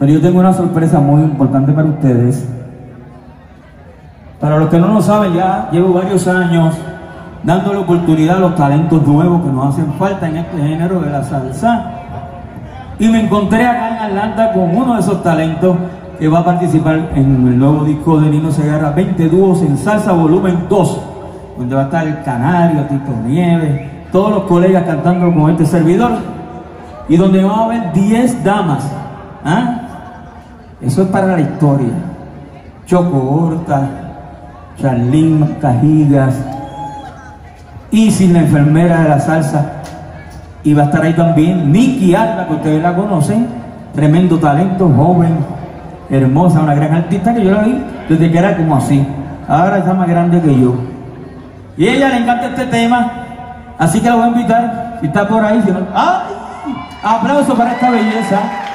Pero yo tengo una sorpresa muy importante para ustedes. Para los que no lo saben, ya llevo varios años dándole oportunidad a los talentos nuevos que nos hacen falta en este género de la salsa. Y me encontré acá en Atlanta con uno de esos talentos que va a participar en el nuevo disco de Nino Segarra, 20 dúos en salsa volumen 2, donde va a estar el Canario, Tito Nieves, todos los colegas cantando con este servidor, y donde va a haber 10 damas. ¿Ah? Eso es para la historia. Choco Horta, Charlín Cajigas, Isis, la enfermera de la salsa, y va a estar ahí también Nicky Alba, que ustedes la conocen, tremendo talento, joven, hermosa, una gran artista que yo la vi desde que era como así, ahora está más grande que yo, y a ella le encanta este tema, así que la voy a invitar, si está por ahí, si no... ¡Ay! Aplauso para esta belleza,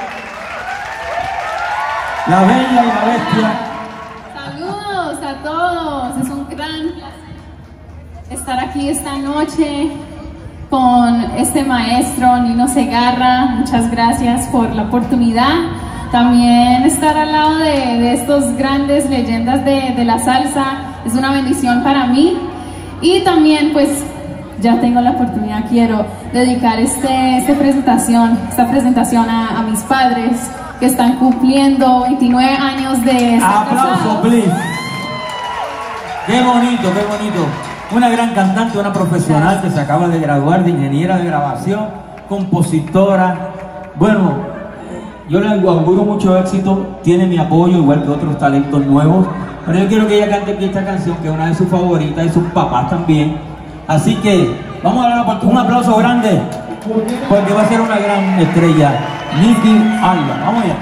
la bella y la bestia. Saludos a todos, es un gran placer estar aquí esta noche con este maestro Nino Segarra. Muchas gracias por la oportunidad. También estar al lado de estos grandes leyendas de la salsa es una bendición para mí. Y también pues ya tengo la oportunidad, quiero dedicar esta presentación a mis padres que están cumpliendo 29 años de estar ¡Aplauso, casados. please! ¡Qué bonito, qué bonito! Una gran cantante, una profesional que se acaba de graduar de ingeniera de grabación, compositora. Bueno, yo le auguro mucho éxito, tiene mi apoyo, igual que otros talentos nuevos. Pero yo quiero que ella cante aquí esta canción, que es una de sus favoritas, y sus papás también. Así que vamos a dar un aplauso grande, porque va a ser una gran estrella, Nicky Alba. Vamos allá.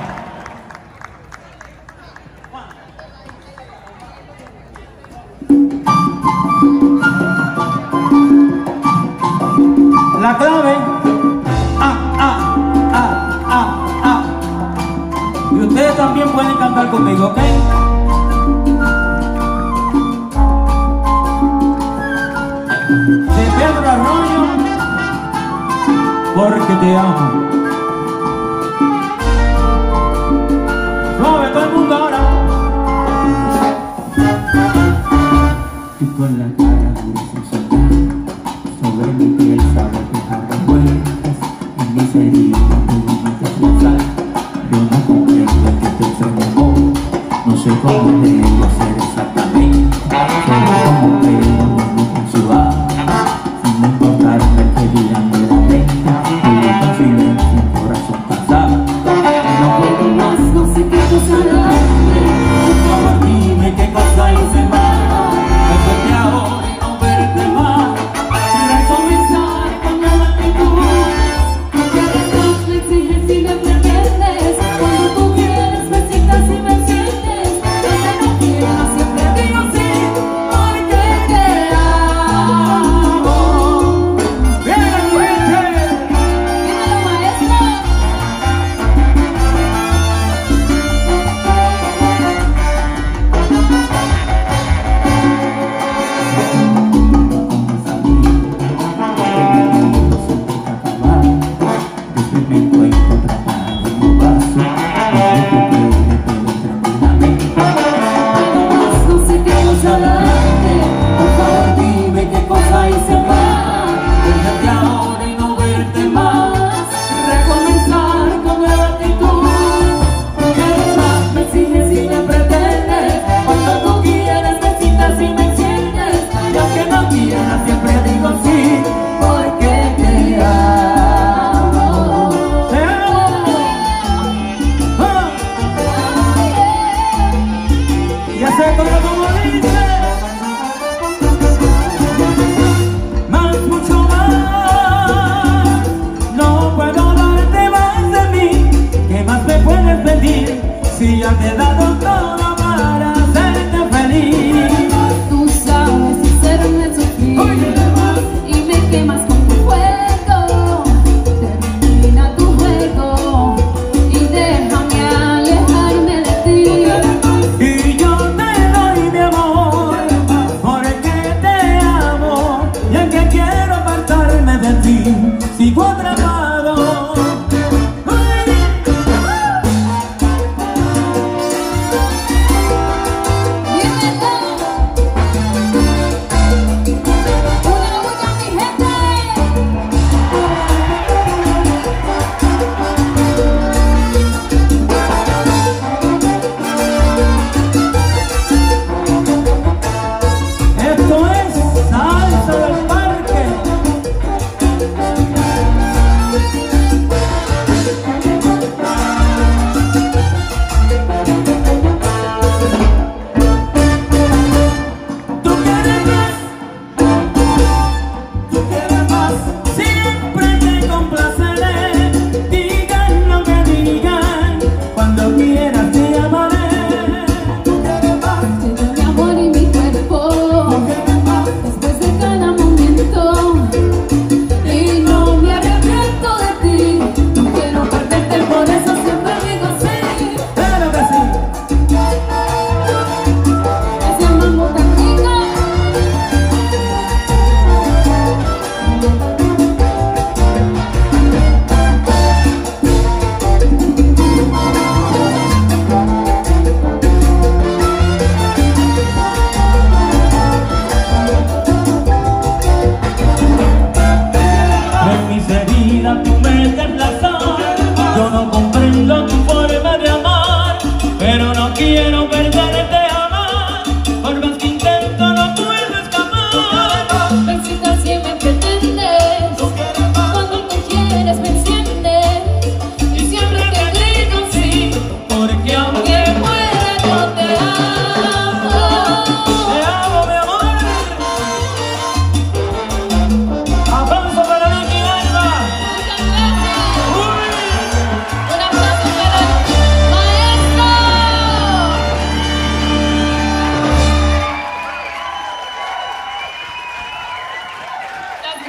La clave, y ustedes también pueden cantar conmigo, ¿ok? De Pedro Arroyo, porque te amo. Suave, todo el mundo ahora. Y con la cara dulce sobre mi piel sabe dejar revueltas en mis heridas, tu sal. Yo no comprendo que te enfermó, no sé cómo debo hacer exactamente, pero como veo en su alma, sin importarme que digan de la mente, vivo con silencio, el corazón pasado. No puedo más, no sé qué cosa hará. Por favor dime qué cosa hice mal, después de ahora y no verte más. Recomenzar con nueva actitud, Porque eres más me exiges y me pretendes. Cuando tú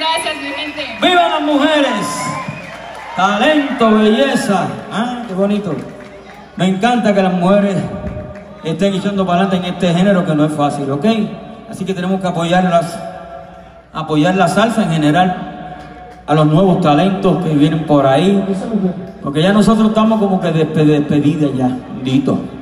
gracias, mi gente. ¡Viva las mujeres! Talento, belleza. Ah, qué bonito. Me encanta que las mujeres estén echando para adelante en este género que no es fácil, ¿ok? Así que tenemos que apoyarlas, apoyar la salsa en general, a los nuevos talentos que vienen por ahí, porque ya nosotros estamos como que despedidas ya, listo.